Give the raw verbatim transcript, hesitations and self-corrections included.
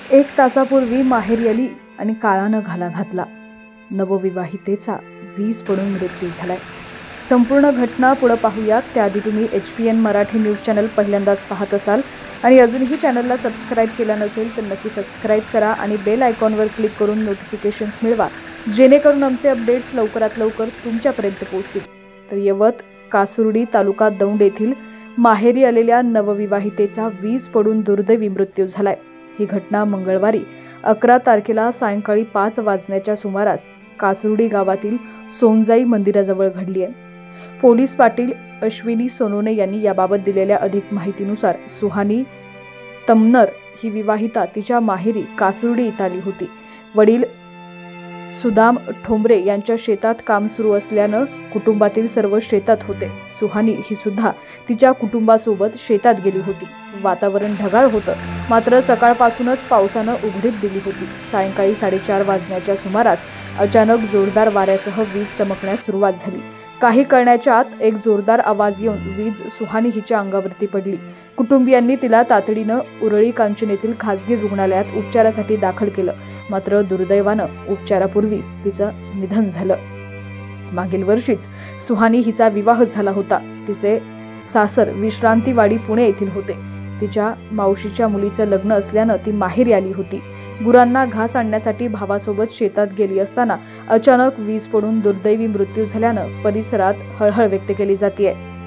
एक तासापूर्वी माहेरी आली आणि काळानं घाला घातला. नवविवाहितेचा वीज पडून मृत्यू झालाय. संपूर्ण घटना पुढे पाहूयात. त्याआधी तुम्ही H P N Marathi news channel पहिल्यांदाच पाहत असाल आणि अजूनही चॅनलला सबस्क्राईब केलं नसेल तर नक्की सबस्क्राईब करा आणि बेल आयकॉनवर क्लिक करून नोटिफिकेशन्स मिळवा, जेणेकरून आमचे अपडेट्स लवकरात लवकर तुमच्यापर्यंत पोहोचतील. तर यवत कासुर्डी तालुका दौंड येथील माहेरी आलेल्या नवविवाहितेचा वीज पडून दुर्दैवी मृत्यू झालाय. ही घटना मंगळवारी अकरा तारखेला सायंकाळी पाच वाजण्याच्या सुमारास कासुर्डी गावातील सोनजाई मंदिराजवळ घडली आहे. पोलीस पाटील अश्विनी सोनोने यांनी याबाबत दिलेल्या अधिक माहितीनुसार सुहानी तमनर ही विवाहिता तिच्या माहेरी कासुर्डी इथं आली होती. वडील सुदाम ठोंबरे यांच्या शेतात काम सुरू असल्यानं कुटुंबातील सर्व शेतात होते. सुहानी ही सुद्धा तिच्या कुटुंबासोबत शेतात गेली होती. वातावरण ढगाळ होतं, मात्र सकाळपासूनच पावसानं उघडीप दिली होती. सायंकाळी साडेचार वाजण्याच्या सुमारास अचानक जोरदार वाऱ्यासह वीज चमकण्यास सुरुवात झाली. काही कळण्याच्या आत एक जोरदार आवाज येऊन वीज सुहानी हिच्या अंगावरती पडली. कुटुंबियांनी तिला तातडीनं उरळी कांचन येथील खासगी रुग्णालयात उपचारासाठी दाखल केलं, मात्र दुर्दैवानं उपचारापूर्वीच तिचं निधन झालं. मागील वर्षीच सुहानी हिचा विवाह झाला होता. तिचे सासर विश्रांतीवाडी पुणे येथील होते. तिच्या मावशीच्या मुलीचं लग्न असल्यानं ती माहेरी आली होती. गुरांना घास आणण्यासाठी भावासोबत शेतात गेली असताना अचानक वीज पडून दुर्दैवी मृत्यू झाल्यानं परिसरात हळहळ व्यक्त केली जाते.